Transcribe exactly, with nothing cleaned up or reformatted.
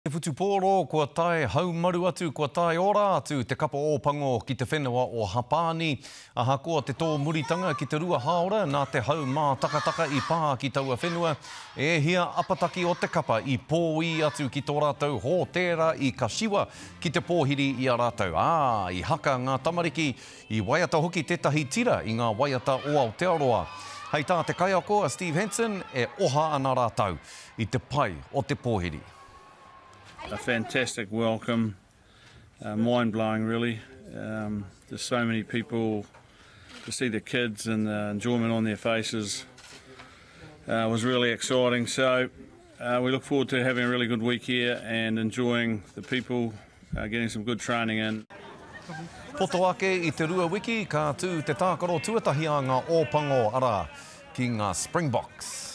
Te whutupōro, kua tae haumaru atu, kua tae ora atu, te kapa o pango ki te whenua o Hapani. Aha koa te tō muritanga ki te rua haora, nā te hau mā takataka i pā ki taua whenua. E hia apataki o te kapa i pōi atu ki tō rātou hō tērā i Kashiwa ki te pōhiri i a rātou. Ā, i haka ngā tamariki, i waiata hoki tētahi tira i ngā waiata o Aotearoa. Hei tā te kai ako a Steve Hansen e oha ana rātou i te pai o te pōhiri. A fantastic welcome, uh, mind-blowing really. Um, there's so many people, to see the kids and the enjoyment on their faces uh, was really exciting. So uh, we look forward to having a really good week here and enjoying the people, uh, getting some good training in. Poto ake i te rua wiki, ka tū te tākaro tuatahi a ngā ōpango ara ki ngā Springboks.